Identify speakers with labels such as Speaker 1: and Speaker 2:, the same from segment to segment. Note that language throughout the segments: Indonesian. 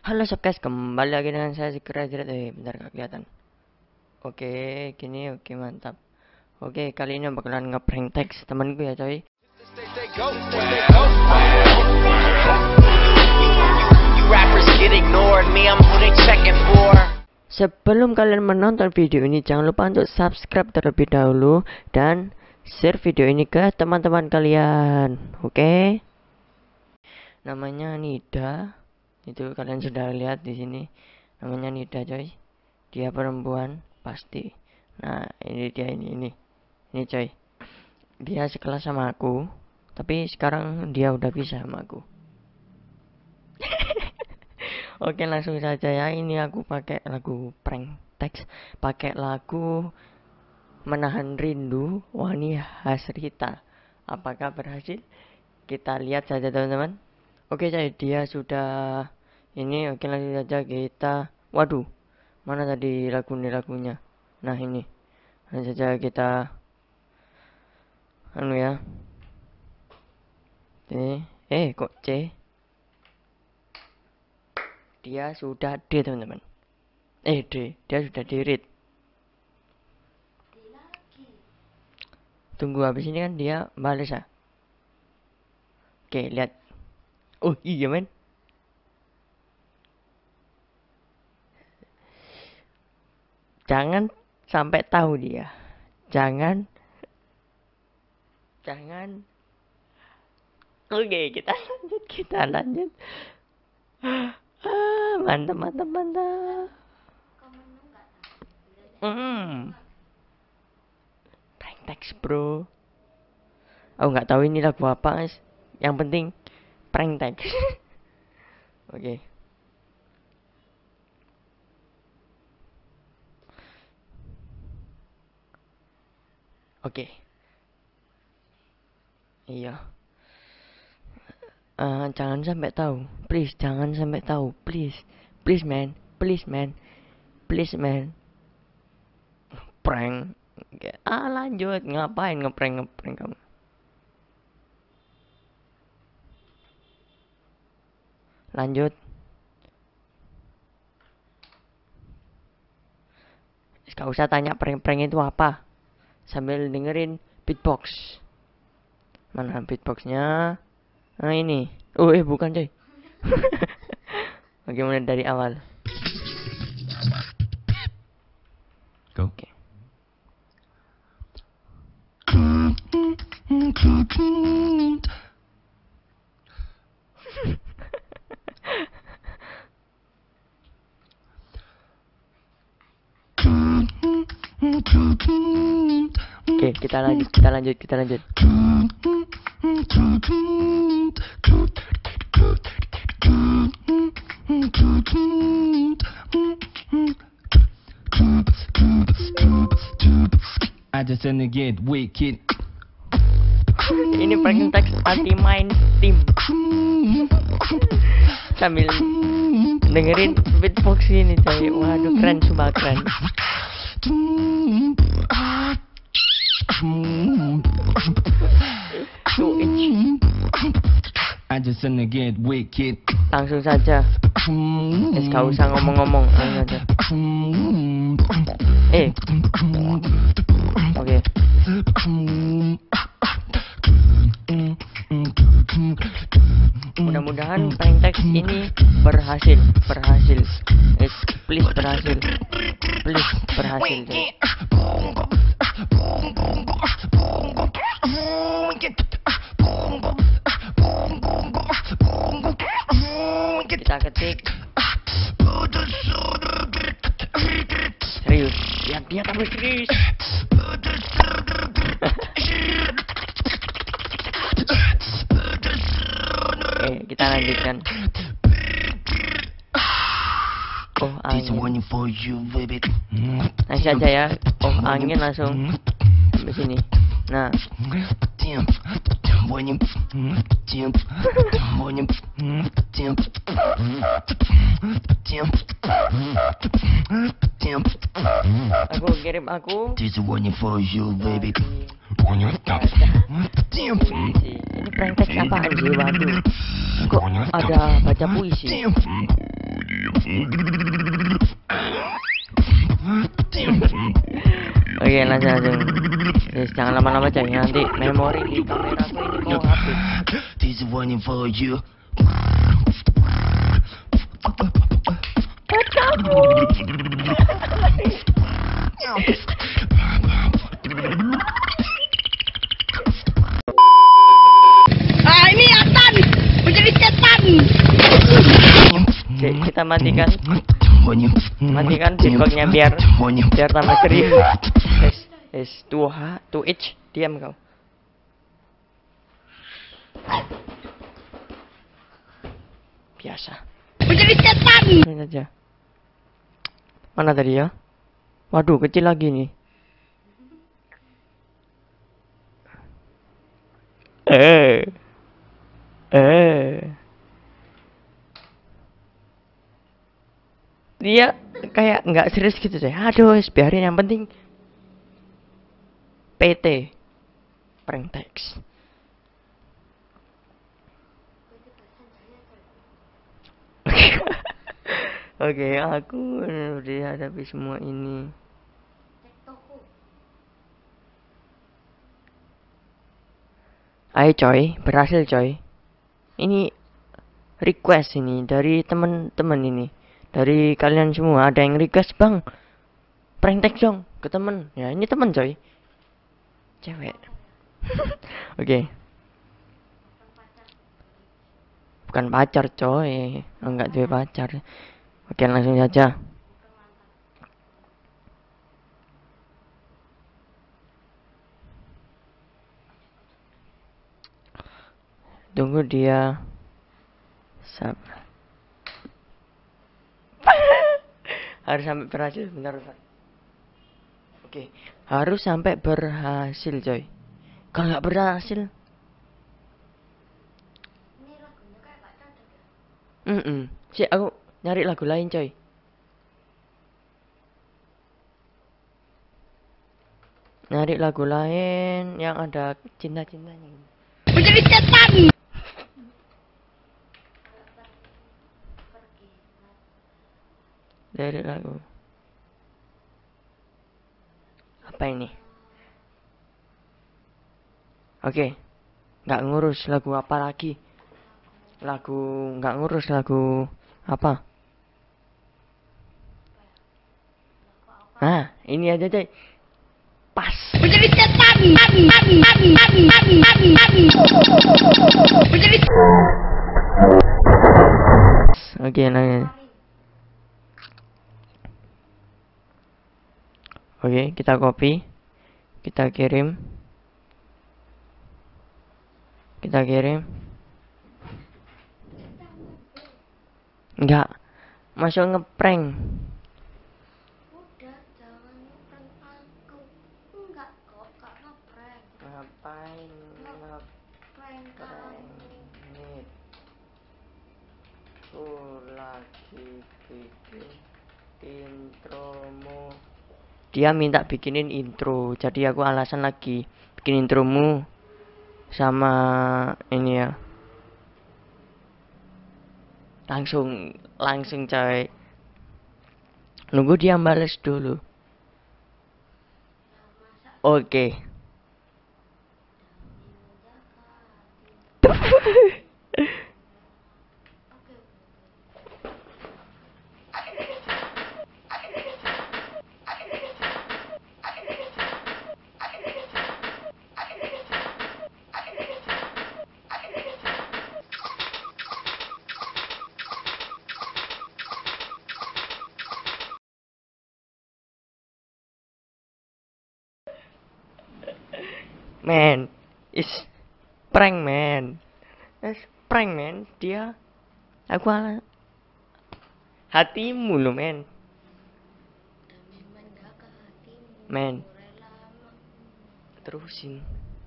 Speaker 1: Halo sob guys, kembali lagi dengan saya Zikra Jerat. Bentar gak kelihatan. Oke, gini oke mantap. Oke, kali ini bakalan ngeprank teks temanku ya coy. Sebelum kalian menonton video ini, jangan lupa untuk subscribe terlebih dahulu dan share video ini ke teman-teman kalian. Oke? Namanya Nida. Itu kalian sudah lihat di sini. Namanya Nida, coy. Dia perempuan pasti. Nah, ini dia ini coy. Dia sekelas sama aku, tapi sekarang dia udah bisa sama aku. Oke, langsung saja ya. Ini aku pakai lagu prank teks, pakai lagu Menahan Rindu Wani Hasrita. Apakah berhasil? Kita lihat saja teman-teman. Oke, coy, dia sudah ini. Oke, langsung saja kita. Waduh, mana tadi lagunya? Nah, ini. Langsung saja kita ya. Ini kok C? Dia sudah D teman-teman. D, dia sudah D-read. Tunggu habis ini kan dia balas ya. Oke, lihat. Oh iya men. Jangan sampai tahu dia. Jangan. Oke, kita lanjut. Mantap. Prank text bro. Aku nggak tahu ini lagu apa guys. Yang penting prank text. Oke. Iya. Jangan sampai tahu. Please, jangan sampai tahu. Please man. Prank. Lanjut. Ngapain ngeprank kamu? Lanjut. Gak usah tanya prank itu apa. Sambil dengerin beatbox. Mana beatboxnya? Nah ini. Bukan coy. Oke, mulai dari awal.
Speaker 2: Go.
Speaker 1: Oke. Oke, kita lanjut.
Speaker 2: I just wanna get wicked.
Speaker 1: Ini prank teks anti main tim. Sambil dengerin beatbox ini coy. Waduh, keren, sumpah keren.
Speaker 2: I just wanna get wicked.
Speaker 1: Langsung saja. Gak usah ngomong-ngomong, langsung saja. Oke. Mudah-mudahan prank teks ini berhasil. Please berhasil. Kita ketik. Serius. Lihat dia tampil serius. Kita lanjutkan. Angin. Langsung aja ya. Angin langsung sampai sini. Nah. Aku kirim aku. Ini prank teks apaan sih? Waduh. Kok ada baca puisi? Oke, langsung. Guys, jangan lama-lama coy, nanti memori di kameraku ini mau habis.
Speaker 2: This one for you.
Speaker 3: Ini Atan menjadi setan.
Speaker 1: Oke, kita matikan beatboxnya biar tambah serius. Guys, 2H diam kau. Biasa.
Speaker 3: Menjadi setan.
Speaker 1: Ini aja. Mana tadi ya? Waduh, kecil lagi nih. Dia kayak nggak serius gitu deh. Aduh, biarin, yang penting PT prank text. Oke, aku udah hadapi semua ini. Ayo coy, berhasil coy. Ini request ini dari teman-teman ini. Dari kalian semua ada yang request, "Bang, prank text dong ke temen." Ya, ini temen coy. Cewek. Oke. Bukan pacar coy. Enggak tuh pacar. Oke, langsung saja. Tunggu dia. Sabar. Harus sampai berhasil, bentar. Oke, harus sampai berhasil coy. Kalau nggak berhasil, si aku nyari lagu lain coy. Nyari lagu lain yang ada cinta-cintanya.
Speaker 3: Menjadi setan.
Speaker 1: Dari lagu apa ini? Oke, nggak ngurus lagu apa lagi. Nggak ngurus lagu apa. Nah, ini aja coy. Pas.
Speaker 3: Menjadi setan. Menjadi
Speaker 1: Oke, nah. Oke, kita copy. Kita kirim. Enggak. Masuk ngeprank.
Speaker 3: Udah, jangan ngeprank aku. Enggak kok, Kak, ngeprank.
Speaker 1: Ngapain
Speaker 3: Ngeprank kamu.
Speaker 1: nih? Aku lagi bikin intromu. Dia minta bikinin intro, jadi aku alasan lagi bikin intromu sama ini ya. Langsung coy. Nunggu dia bales dulu. Oke. Man, it's prank man. It's prank man. Dia, aku ala hatimu lo man. Man, terusin.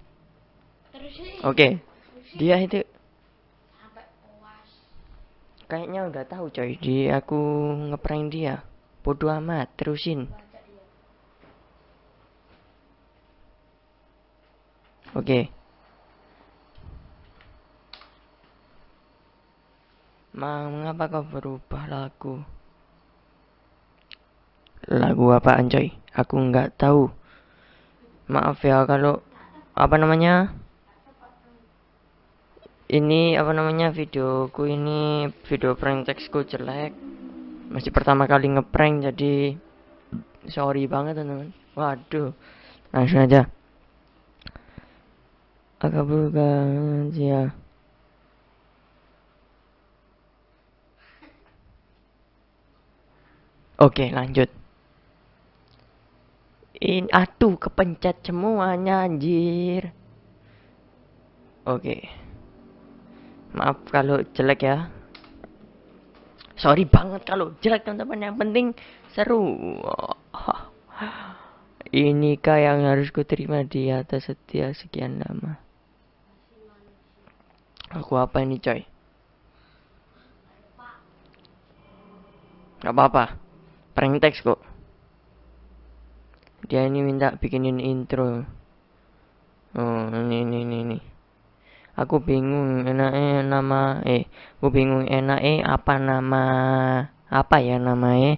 Speaker 1: Oke, dia itu
Speaker 3: Sampai puas.
Speaker 1: kayaknya udah tahu coy. Di aku ngeprank dia. Bodoh amat, terusin. Oke. Mengapa kau berubah lagu? Lagu apaan coy? Aku nggak tahu. Maaf ya kalau apa namanya? Ini apa namanya videoku ini video prank textku jelek. Masih pertama kali ngeprank jadi sorry banget teman-teman. Waduh, langsung aja. Agak bukan ya. Oke, lanjut. Aduh, kepencet semuanya anjir. Oke. Maaf kalau jelek ya. Sorry banget kalau jelek teman-teman. Yang penting seru. Inikah yang harus kuterima di atas setia sekian lama? Aku apa ini coy? Gak apa-apa. Prank text kok. Dia ini minta bikinin intro. Oh, ini. Aku bingung aku bingung apa nama apa ya namanya?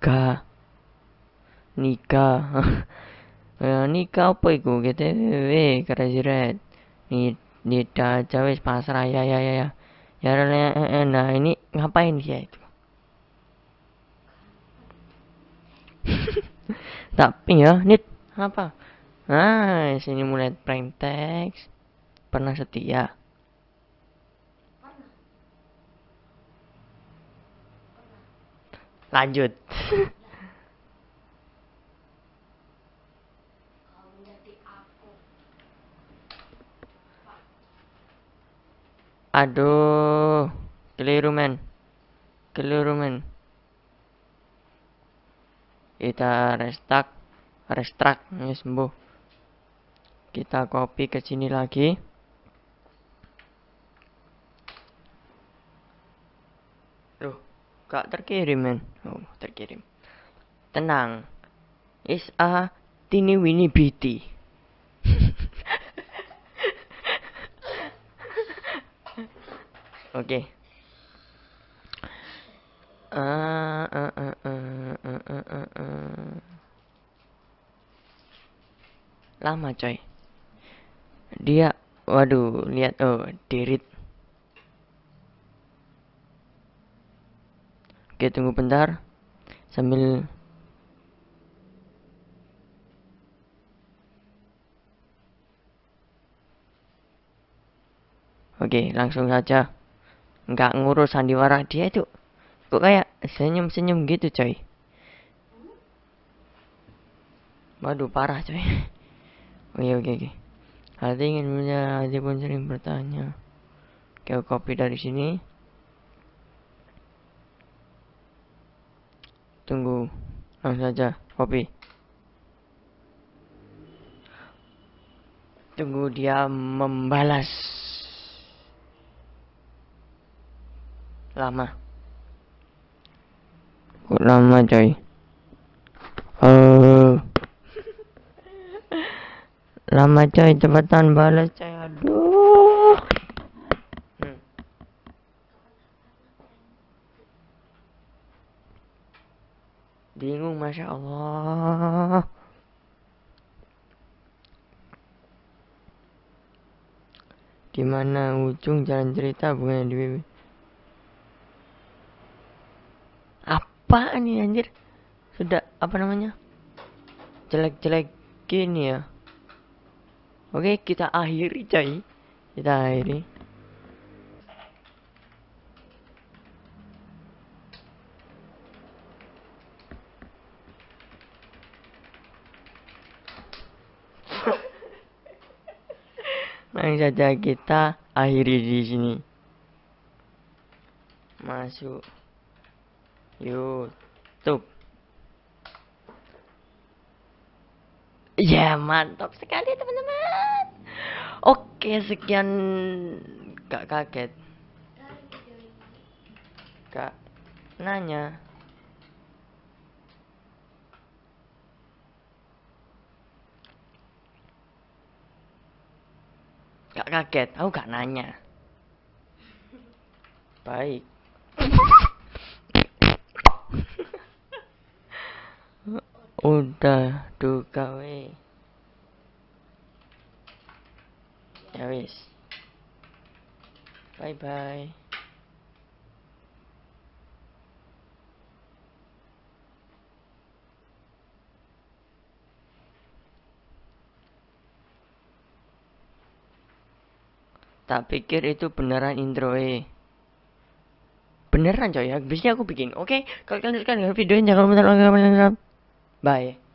Speaker 1: Nika. Nika apa iku GTW Kraziret. Nida aja wis pasrah ya. Nah ini ngapain dia itu? Tapi ya, Nit apa? Nah, sini mulai prank text. Pernah setia. Lanjut. Aduh, keliru men. Kita restart, ini sembuh. Kita copy ke sini lagi. Loh, gak terkirim men. Oh, terkirim. Tenang. Is a teeny weeny bitty. Oke. Lama coy. Dia, waduh, lihat Dirit. Oke, tunggu bentar. Sambil Oke, langsung saja. Nggak ngurus sandiwara dia itu. Kok kayak senyum-senyum gitu coy. Waduh, parah coy. Oke. Hati ingin punya, hati pun sering bertanya. Oke, copy dari sini. Tunggu, langsung saja copy. Tunggu dia membalas. Lama. Kok lama coy? Lama coy, cepetan balas coy. Aduh. Bingung, masya Allah. Di mana ujung jalan cerita bukan di BB? Apaan nih anjir? Sudah apa namanya? Jelek-jelek gini ya. Oke, kita akhiri coy. Kita akhiri. Langsung saja kita akhiri di sini. Masuk YouTube. Ya, mantap sekali teman-teman. Oke, sekian. Gak kaget. Gak nanya. Gak kaget, aku gak nanya. Baik. Udah duka we. Ya wis. Bye bye. Tak pikir itu beneran intro beneran coy ya, biasanya aku bikin. Oke, kalau kalian suka dengan video ini jangan lupa like, comment, dan subscribe. Bye.